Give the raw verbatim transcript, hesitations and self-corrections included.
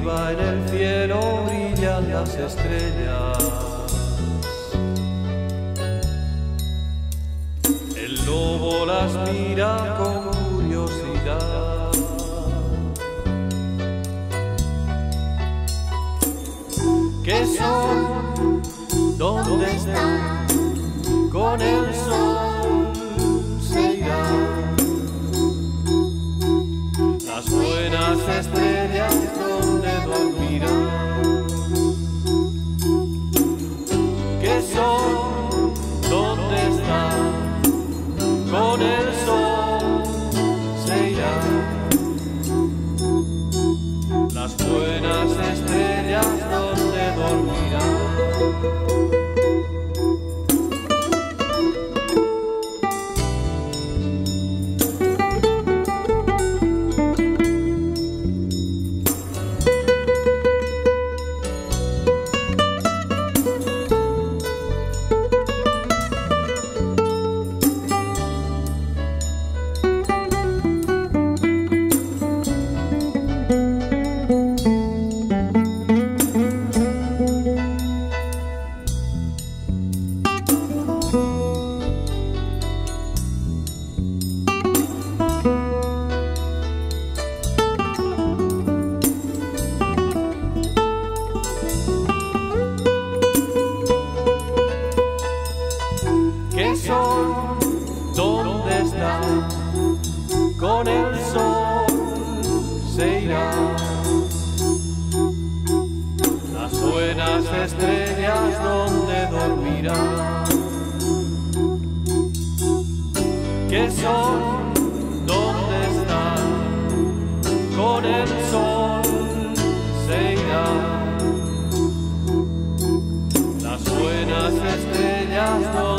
Arriba en el cielo brillan las estrellas. El lobo las mira con curiosidad. ¿Qué son? ¿Dónde están? Con el sol se irán. Las buenas estrellas, ¿dónde dormirán? ¿Qué son? ¿Dónde están? Con el sol se irán. Las buenas estrellas, ¿dónde dormirán? ¿Qué son? ¿Dónde están? Con el sol se irán. Las buenas estrellas, ¿dónde dormirán? ¿Qué son? ¿Dónde están? Con el sol se irán. Las buenas estrellas, ¿dónde